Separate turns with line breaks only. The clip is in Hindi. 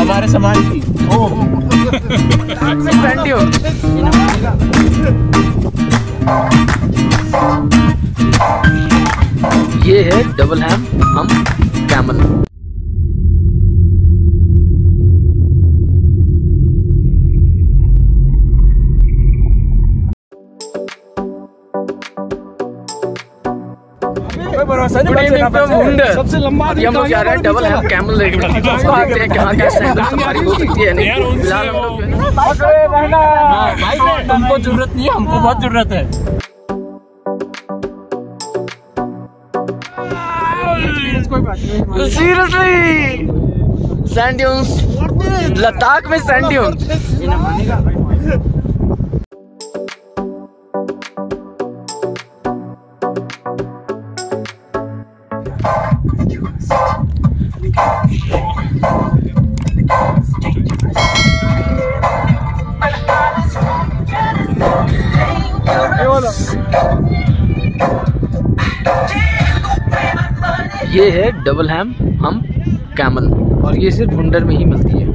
हमारे सामान की।
ये है डबल हैम हम कैमल। हुंडर सबसे लंबा हम लोग जा रहे हैं डबल हैम कैमल लेके। देखते हैं कहाँ क्या सफारी हो सकती है।
तुमको जरूरत नहीं है, हमको बहुत जरूरत है।
सीरियसली सैंड ड्यून्स, लद्दाख में सैंड ड्यून्स। ये है डबल हैम हम कैमल और ये सिर्फ हुंडर में ही मिलती है।